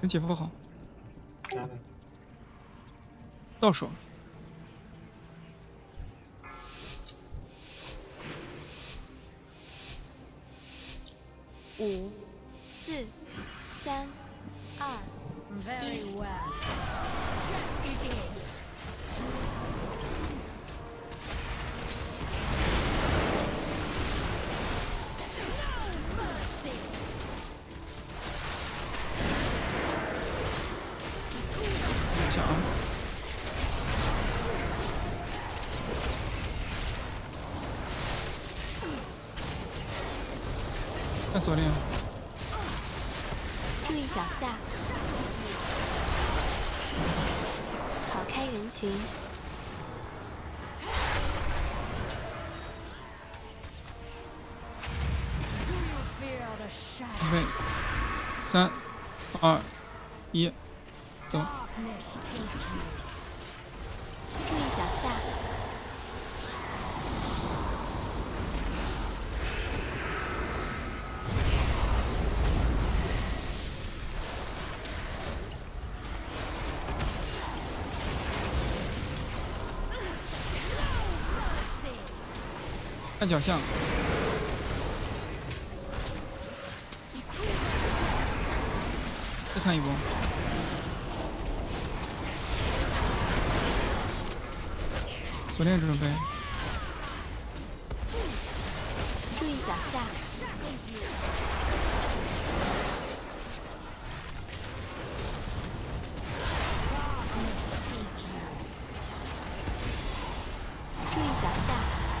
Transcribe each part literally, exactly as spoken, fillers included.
跟姐夫好。 加的。 倒数。 五、四、三、二。 Very well. It is. 等一下啊！看锁链。 注意脚下。跑开人群。 预备，三、二、一，走。 注意脚下。 看脚下。再看一波。锁链准备。 注意脚下。注意脚下。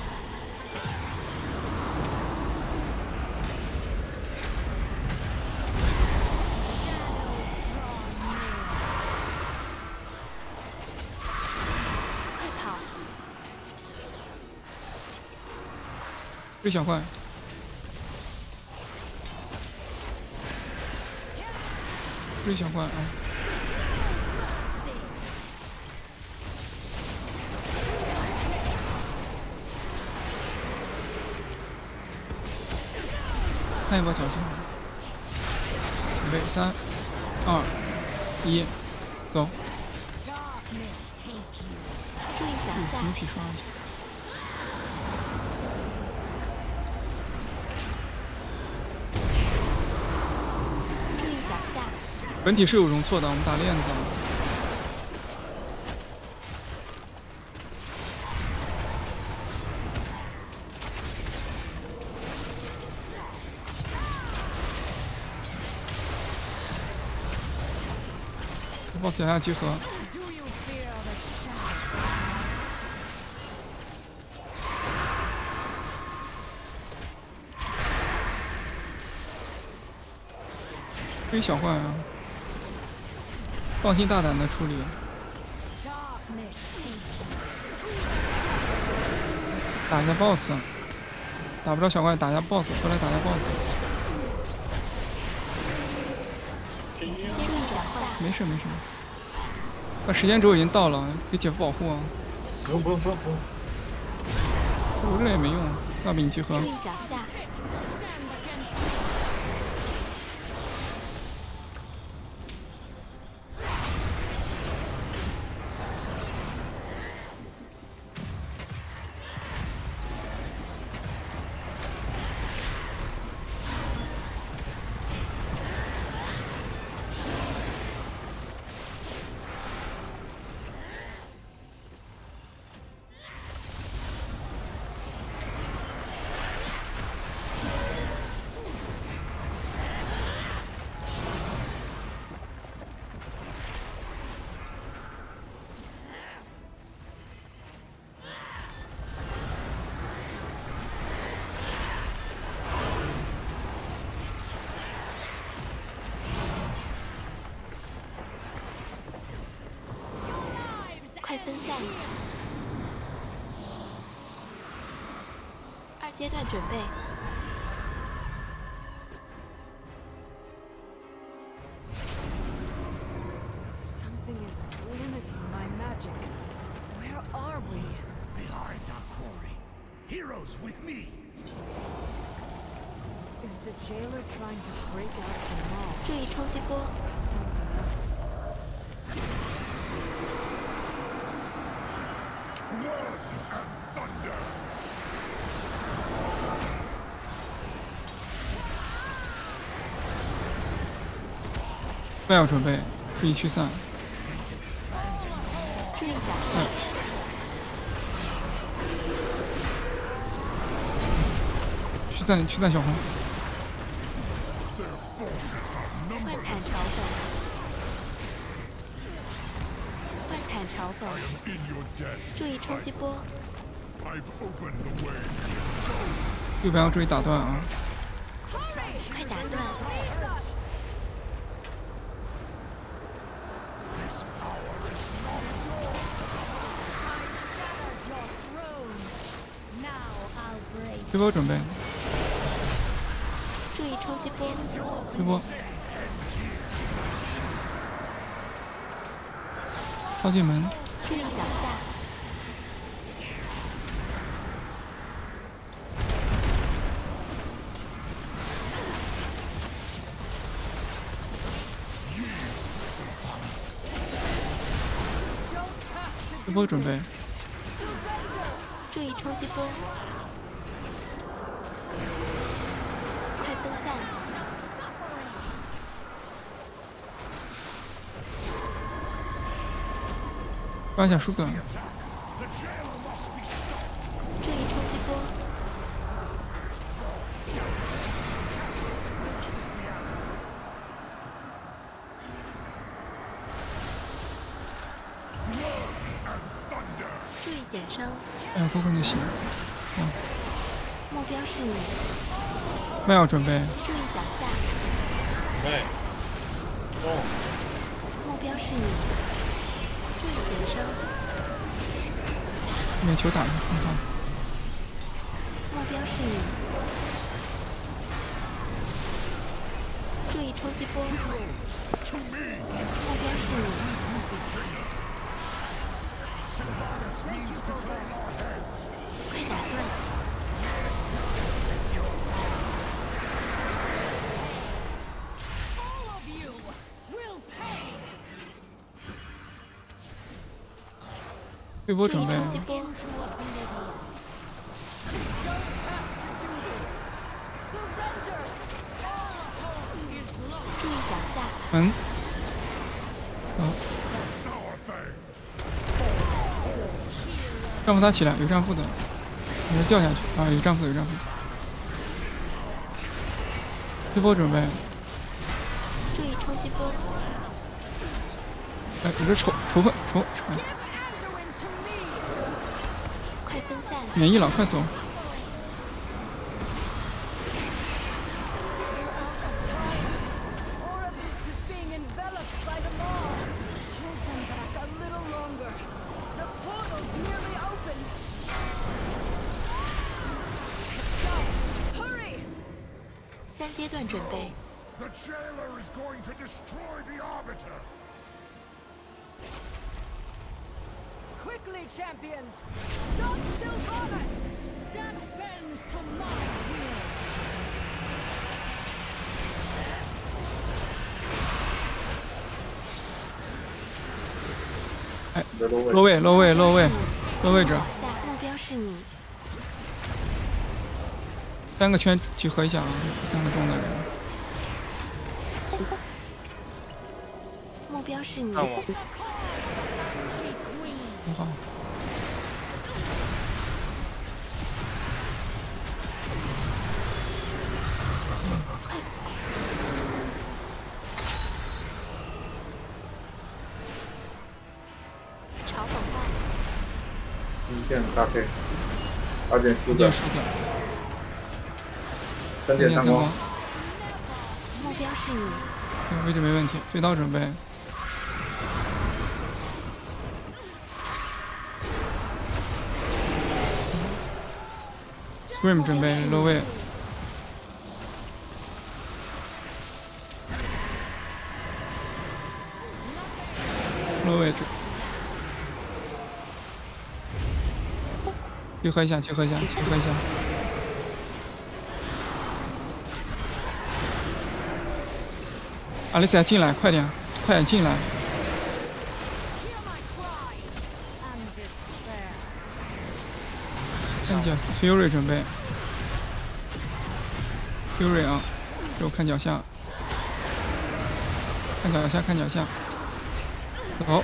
追小怪，追小怪啊！看一波脚下，准备三、二、一，走！ 注意脚下。 死皮刷一下。本体是有容错的，我们打链子。boss 脚下集合。追小怪啊！放心大胆的处理。打一下 boss， 打不着小怪，打一下 boss， 过来打一下 boss。没事没事，那时间轴已经到了，给姐夫保护啊。 不用不用不用不用。 无论也没用，大饼集合。 注意脚下。快分散！二阶段准备。 Something is limiting my magic. Where are we? Behind our quarry. Heroes with me. Is the jailer trying to break out of the mall? 注意冲击波。 Something 不要准备，注意驱散。 注意脚下， 驱散驱散小红。 换坦嘲讽，换坦嘲讽，注意冲击波， 右边要注意打断啊！ 快打断， 推波准备， 注意冲击波， 推波，靠近门， 注意脚下， 推波准备， 注意冲击波，快分散， 抓一下舒克， 注意冲击波，注意减伤， 哎呀，扣扣就行。 目标是你， 麦要准备， 注意脚下， 对，动， 目标是你，注意减伤， 那球打上，很好。 目标是你，注意冲击波，目标是你。快打断！ 推波注意准备， 冲击波，注意脚下， 门，好，丈夫他起来，有丈夫的，你掉下去啊，有丈夫的有丈夫的。推波准备， 注意冲击波， 哎，有个仇仇恨仇仇， 快分散， 免疫了，快走！ 三阶段准备， The jailer is going to destroy the arbiter. Quickly, champions! Stop Sylvanas! Death bends to my will! 哎，落位落位落位落位置， 脚下，目标是你， 三个圈集合一下啊，三个中的人。 目标是你， 看我， 很好。 嘲讽 boss， 一件大 K， 二件输掉， 一件输掉， 三件三光， 目标是你， 这个位置没问题，飞刀准备。Scream 准备落位，落位置，集合一下，集合一下，集合一下。阿丽丝亚进来，快点！ 快点进来。 看脚 Fury 准备 ，Fury 啊，给我看脚下，看脚下，看脚下，走，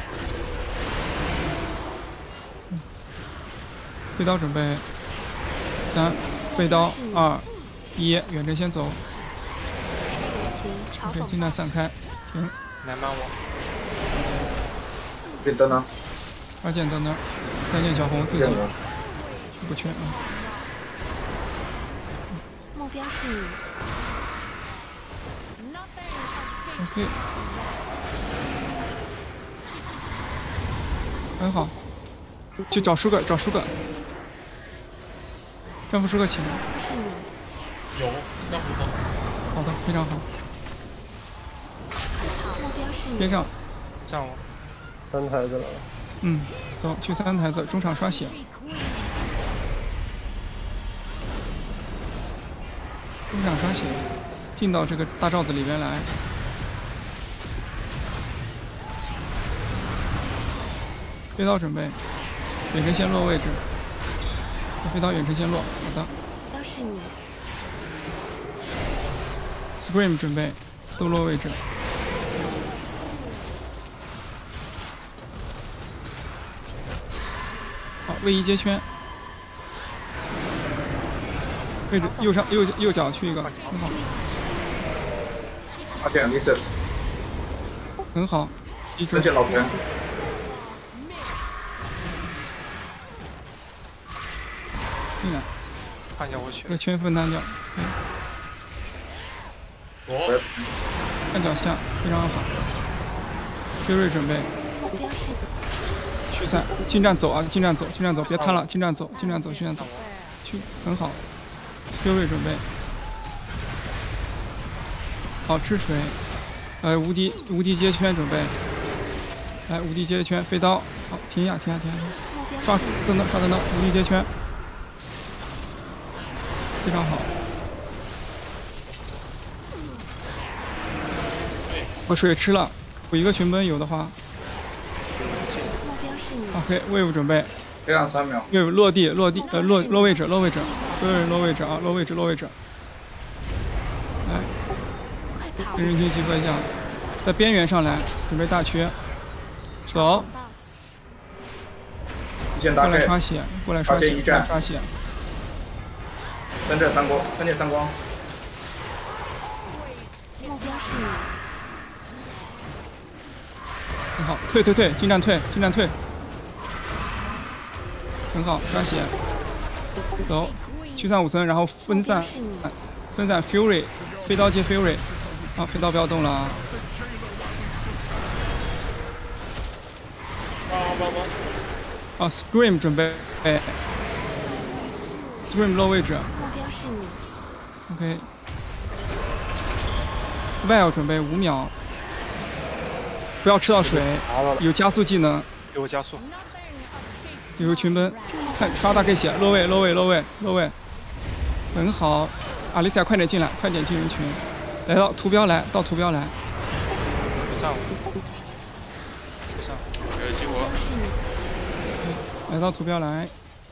飞刀准备，三，飞刀，二，一，远程先走 ，OK， 尽量散开，停， 来慢我， 变灯呢？ 二件灯呢，三件小红自己。 不缺啊！ 目标是你。 OK， 很好，去找舒克，找舒克，战斧舒克起来。 是你。 有让不走。 好的，非常好。 目标是你。 边上， 站我。 三台子了。 嗯，走，去三台子，中场刷血。 中场刷血，进到这个大罩子里边来。飞刀准备，远程先落位置。飞刀远程先落，好的。 都是你。 Scream 准备，都落位置。好，位移接圈。 位置右上右右脚去一个，很好， 二件 Misses， 很好，记住。 三件老拳， 进来， 看一下我血。 这圈分担掉。 我看脚下，非常好。薛瑞准备。驱散，近战走啊，近战走，近战走，别贪了，近战走，近战走，近战走，去，很好。 薛瑞准备，好吃水，呃无敌无敌接圈准备，来无敌接圈飞刀，好停一下停一下停一下，刷灯灯刷灯灯无敌接圈，非常好。我水吃了，我一个群奔有的话。OK wave 准备。 这样三秒。 wave 落地落地呃落落位置落位置。 所有人落位置啊，落位置，落位置。来，跟人群集合一下，在边缘上来，准备大区。走。过来刷血，过来刷血，过来刷血。 三阵三光，三件三光。 目标是你。 很好，退退退，近战退，近战退。很好，刷血。走。 驱散武僧，然后分散，分散 Fury， 飞刀接 Fury， 啊，飞刀不要动了啊！啊 ，Scream 准备，哎 ，Scream 落位置。 目标是你。 OK。Well 准备五秒，不要吃到水，有加速技能。 给我加速。 有群奔，看刷大 K 血，落位，落位，落位，落位。 很好，阿丽西亚，快点进来，快点进人群，来到图标来，到图标来。 不上，不上，有激活。 来到图标来。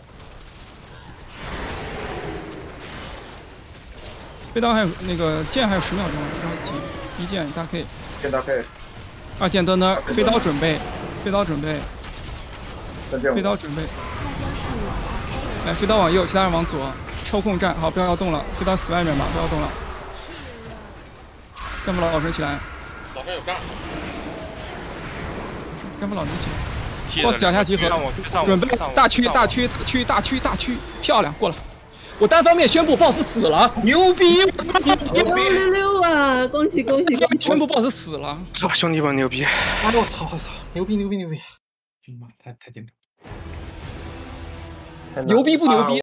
飞刀还有那个剑还有十秒钟，不着急，一剑大 K。 剑大 K。 二剑灯呢？飞刀准备，飞刀准备。飞刀准备。来，飞刀往右，其他人往左。 抽空站，好，不要动了，飞到死外面吧，不要动了。战斧老神起来。 老神有杠。 战斧老神起来。哦，脚下集合，准备大区大区大区大区大区，漂亮，过了。我单方面宣布 boss 死了，牛逼！ 牛逼！六六啊！恭喜恭喜恭喜！ 宣布 boss 死了。 走吧，兄弟们，牛逼！ 哎我操我操，牛逼牛逼牛逼！ 妈，太太紧张。 牛逼不牛逼？